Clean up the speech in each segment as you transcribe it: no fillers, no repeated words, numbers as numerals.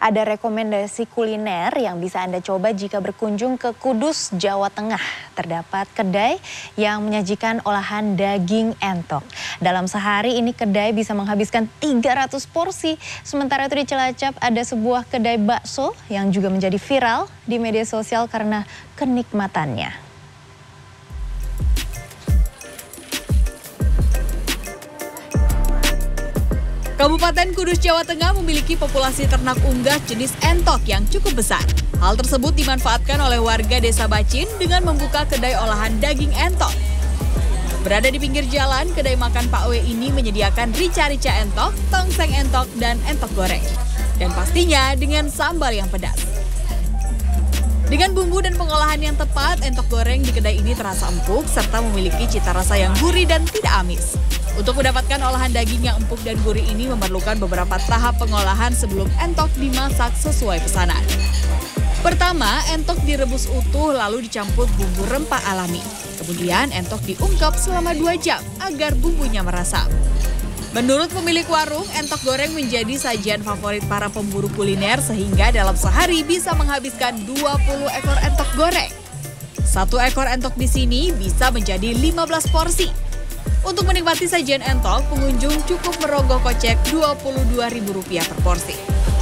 Ada rekomendasi kuliner yang bisa Anda coba jika berkunjung ke Kudus, Jawa Tengah. Terdapat kedai yang menyajikan olahan daging entok. Dalam sehari ini kedai bisa menghabiskan 300 porsi. Sementara itu di Cilacap ada sebuah kedai bakso yang juga menjadi viral di media sosial karena kenikmatannya. Kabupaten Kudus, Jawa Tengah memiliki populasi ternak unggas jenis entok yang cukup besar. Hal tersebut dimanfaatkan oleh warga Desa Bacin dengan membuka kedai olahan daging entok. Berada di pinggir jalan, kedai makan Pak W ini menyediakan rica-rica entok, tongseng entok, dan entok goreng. Dan pastinya dengan sambal yang pedas. Dengan bumbu dan pengolahan yang tepat, entok goreng di kedai ini terasa empuk serta memiliki cita rasa yang gurih dan tidak amis. Untuk mendapatkan olahan daging yang empuk dan gurih ini memerlukan beberapa tahap pengolahan sebelum entok dimasak sesuai pesanan. Pertama, entok direbus utuh lalu dicampur bumbu rempah alami. Kemudian entok diungkep selama 2 jam agar bumbunya meresap. Menurut pemilik warung, entok goreng menjadi sajian favorit para pemburu kuliner sehingga dalam sehari bisa menghabiskan 20 ekor entok goreng. 1 ekor entok di sini bisa menjadi 15 porsi. Untuk menikmati sajian entok, pengunjung cukup merogoh kocek Rp22.000 per porsi.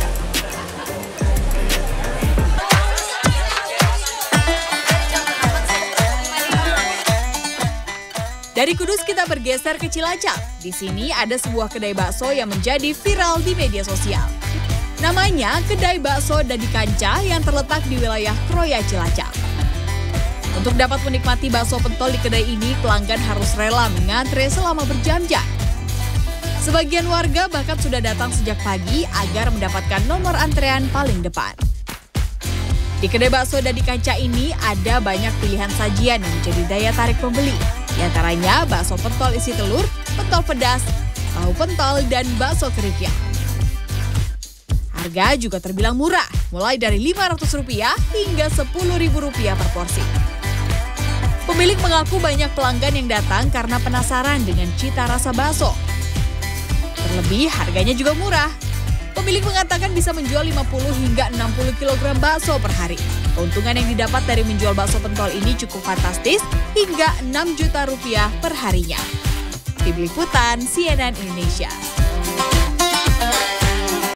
Dari Kudus kita bergeser ke Cilacap. Di sini ada sebuah kedai bakso yang menjadi viral di media sosial. Namanya Kedai Bakso Dadi Kanca yang terletak di wilayah Kroya, Cilacap. Untuk dapat menikmati bakso pentol di kedai ini, pelanggan harus rela mengantre selama berjam-jam. Sebagian warga bahkan sudah datang sejak pagi agar mendapatkan nomor antrean paling depan. Di Kedai Bakso Dadi Kanca ini ada banyak pilihan sajian yang menjadi daya tarik pembeli. Di antaranya bakso pentol isi telur, pentol pedas, tahu pentol, dan bakso kerikil. Harga juga terbilang murah, mulai dari Rp500 hingga Rp10.000 per porsi. Pemilik mengaku banyak pelanggan yang datang karena penasaran dengan cita rasa bakso. Terlebih harganya juga murah. Pemilik mengatakan bisa menjual 50 hingga 60 kg bakso per hari. Keuntungan yang didapat dari menjual bakso pentol ini cukup fantastis hingga Rp6 juta per harinya. Tim Liputan CNN Indonesia.